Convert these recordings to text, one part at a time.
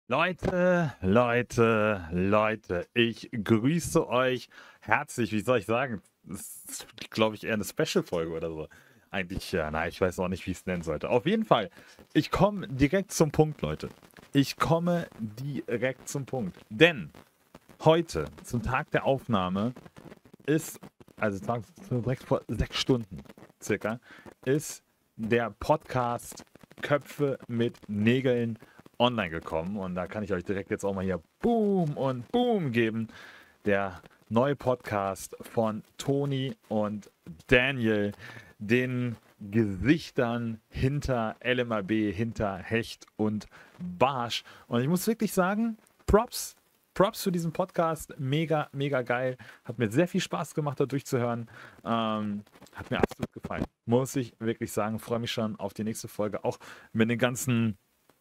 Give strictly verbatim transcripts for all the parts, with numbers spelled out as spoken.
Leute, Leute, Leute, ich grüße euch herzlich. Wie soll ich sagen? Das ist, glaube ich, eher eine Special-Folge oder so. Eigentlich, ja, na, ich weiß auch nicht, wie ich es nennen sollte. Auf jeden Fall, ich komme direkt zum Punkt, Leute. Ich komme direkt zum Punkt. Denn heute, zum Tag der Aufnahme, ist, also Tag- direkt vor sechs Stunden circa, ist der Podcast Köpfe mit Nägeln online gekommen. Und da kann ich euch direkt jetzt auch mal hier Boom und Boom geben. Der neue Podcast von Toni und Daniel, den Gesichtern hinter L M A B, hinter Hecht und Barsch. Und ich muss wirklich sagen, Props. Props für diesen Podcast. Mega, mega geil. Hat mir sehr viel Spaß gemacht, da durchzuhören. Ähm, hat mir absolut gefallen. Muss ich wirklich sagen. Freue mich schon auf die nächste Folge. Auch mit den ganzen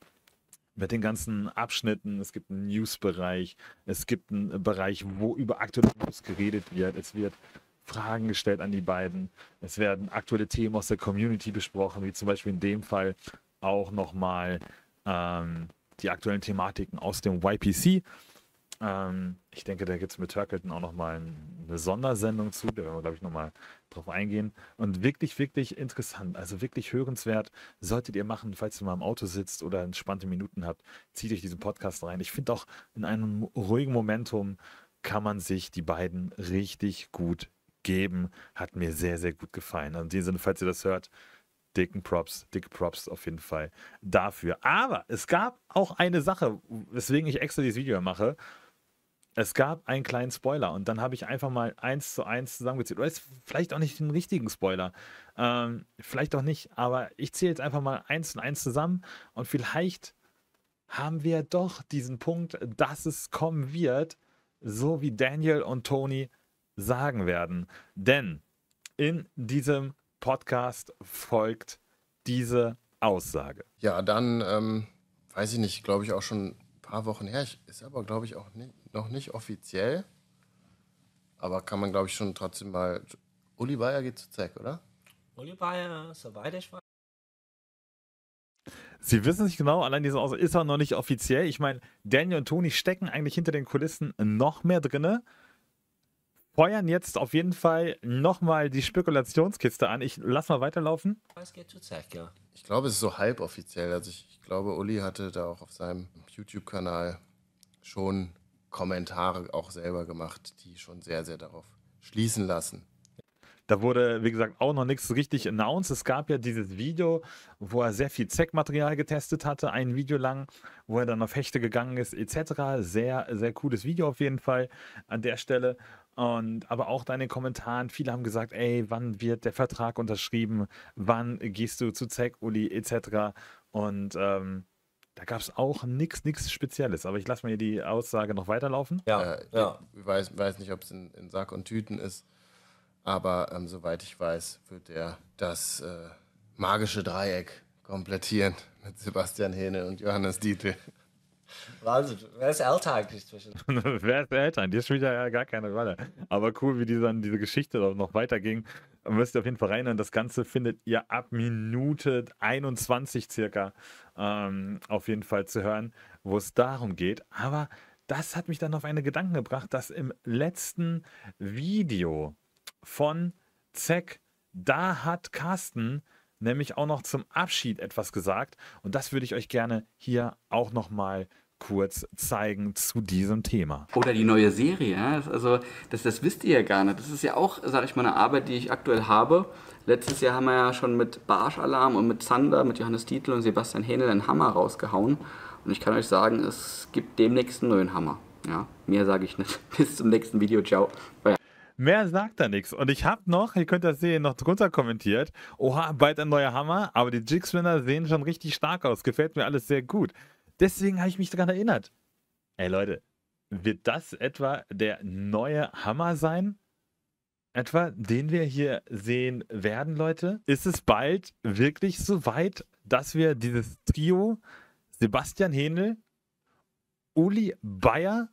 mit den ganzen Abschnitten. Es gibt einen News-Bereich, es gibt einen Bereich, wo über aktuelle News geredet wird. Es wird Fragen gestellt an die beiden. Es werden aktuelle Themen aus der Community besprochen, wie zum Beispiel in dem Fall auch nochmal ähm, die aktuellen Thematiken aus dem Y P C. Ähm, ich denke, da gibt es mit Turkleton auch nochmal eine Sondersendung zu, da werden wir, glaube ich, nochmal drauf eingehen. Und wirklich, wirklich interessant, also wirklich hörenswert, solltet ihr machen, falls ihr mal im Auto sitzt oder entspannte Minuten habt, zieht euch diesen Podcast rein. Ich finde auch, in einem ruhigen Momentum kann man sich die beiden richtig gut geben. Hat mir sehr, sehr gut gefallen. Also in dem Sinne, falls ihr das hört, dicken Props, dicke Props auf jeden Fall dafür. Aber es gab auch eine Sache, weswegen ich extra dieses Video mache. Es gab einen kleinen Spoiler und dann habe ich einfach mal eins zu eins zusammengezählt. Oder ist vielleicht auch nicht den richtigen Spoiler. Ähm, vielleicht auch nicht, aber ich zähle jetzt einfach mal eins und eins zusammen und vielleicht haben wir doch diesen Punkt, dass es kommen wird, so wie Daniel und Toni sagen werden. Denn in diesem Podcast folgt diese Aussage. Ja, dann ähm, weiß ich nicht, glaube ich auch schon ein paar Wochen her. Ich, ist aber, glaube ich, auch nicht, noch nicht offiziell. Aber kann man, glaube ich, schon trotzdem mal. Uli Bayer geht zu Zack, oder? Uli Bayer, soweit ich weiß. Sie wissen nicht genau, allein diese Aussage ist auch noch nicht offiziell. Ich meine, Daniel und Toni stecken eigentlich hinter den Kulissen noch mehr drinne. Feuern jetzt auf jeden Fall nochmal die Spekulationskiste an. Ich lass mal weiterlaufen. Es geht zu Zack, ja. Ich glaube, es ist so halboffiziell. Also ich, ich glaube, Uli hatte da auch auf seinem YouTube-Kanal schon Kommentare auch selber gemacht, die schon sehr, sehr darauf schließen lassen. Da wurde, wie gesagt, auch noch nichts so richtig announced. Es gab ja dieses Video, wo er sehr viel Zeck-Material getestet hatte, ein Video lang, wo er dann auf Hechte gegangen ist, et cetera. Sehr, sehr cooles Video auf jeden Fall an der Stelle. Und aber auch da in den Kommentaren, viele haben gesagt, ey, wann wird der Vertrag unterschrieben? Wann gehst du zu Zeck, Uli, et cetera. Und ähm, da gab es auch nichts, nichts Spezielles. Aber ich lasse mir die Aussage noch weiterlaufen. Ja, Äh, ja. Ich weiß, weiß nicht, ob es in, in Sack und Tüten ist, aber ähm, soweit ich weiß, wird er das äh, magische Dreieck komplettieren mit Sebastian Hähne und Johannes Dietl. Also, wer ist älter eigentlich zwischen? Wer ist der Eltern? Die spielt ja gar keine Rolle. Aber cool, wie die dann diese Geschichte noch weiterging. Müsst ihr auf jeden Fall reinhören. Das Ganze findet ihr ab Minute einundzwanzig circa ähm, auf jeden Fall zu hören, wo es darum geht. Aber das hat mich dann auf einen Gedanken gebracht, dass im letzten Video von Zack, da hat Carsten nämlich auch noch zum Abschied etwas gesagt. Und das würde ich euch gerne hier auch nochmal kurz zeigen zu diesem Thema. Oder die neue Serie, ja? Das, also das, das wisst ihr ja gar nicht. Das ist ja auch, sag ich mal, eine Arbeit, die ich aktuell habe. Letztes Jahr haben wir ja schon mit Barsch-Alarm und mit Zander, mit Johannes Dietl und Sebastian Hähnel einen Hammer rausgehauen. Und ich kann euch sagen, es gibt demnächst einen neuen Hammer. Ja, mehr sage ich nicht. Bis zum nächsten Video. Ciao. Bye. Mehr sagt da nichts. Und ich habe noch, ihr könnt das sehen, noch drunter kommentiert. Oha, bald ein neuer Hammer, aber die Jigswinner sehen schon richtig stark aus. Gefällt mir alles sehr gut. Deswegen habe ich mich daran erinnert. Ey Leute, wird das etwa der neue Hammer sein? Etwa, den wir hier sehen werden, Leute? Ist es bald wirklich so weit, dass wir dieses Trio Sebastian Hähnel, Uli Bayer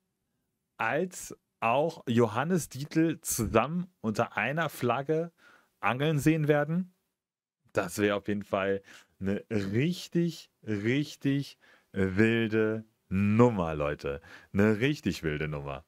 als auch Johannes Dietl zusammen unter einer Flagge angeln sehen werden? Das wäre auf jeden Fall eine richtig, richtig wilde Nummer, Leute. Eine richtig wilde Nummer.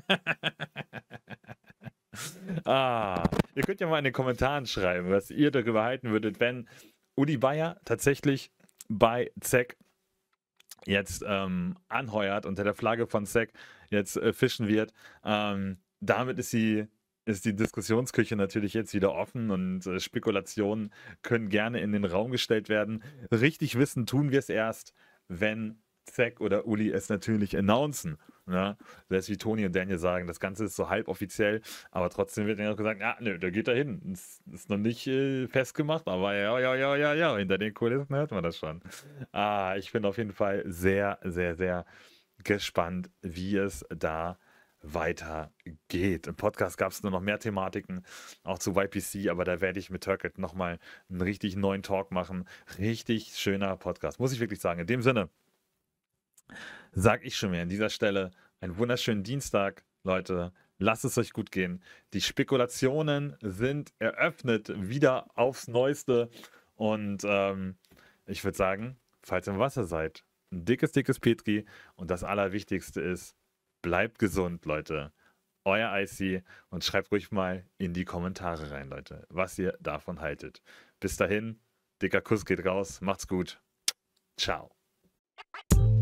Ah, ihr könnt ja mal in den Kommentaren schreiben, was ihr darüber halten würdet, wenn Uli Bayer tatsächlich bei Z E C jetzt ähm, anheuert, unter der Flagge von Z E C jetzt äh, fischen wird. Ähm, damit ist die, ist die Diskussionsküche natürlich jetzt wieder offen und äh, Spekulationen können gerne in den Raum gestellt werden. Richtig wissen tun wir es erst, wenn Z E C oder Uli es natürlich announcen. Ne? Selbst wie Toni und Daniel sagen, das Ganze ist so halboffiziell, aber trotzdem wird dann auch gesagt, ja, nö, der geht da hin. Ist, ist noch nicht äh, festgemacht, aber ja, ja, ja, ja, ja, hinter den Kulissen hört man das schon. Ah, ich bin auf jeden Fall sehr, sehr, sehr gespannt, wie es da weitergeht. Im Podcast gab es nur noch mehr Thematiken, auch zu Y P C, aber da werde ich mit Turkett nochmal einen richtig neuen Talk machen. Richtig schöner Podcast, muss ich wirklich sagen. In dem Sinne, sag ich schon mir an dieser Stelle einen wunderschönen Dienstag, Leute. Lasst es euch gut gehen. Die Spekulationen sind eröffnet, wieder aufs Neueste. Und ähm, ich würde sagen, falls ihr im Wasser seid, ein dickes, dickes Petri. Und das Allerwichtigste ist, bleibt gesund, Leute. Euer Icy. Und schreibt ruhig mal in die Kommentare rein, Leute, was ihr davon haltet. Bis dahin, dicker Kuss geht raus. Macht's gut. Ciao.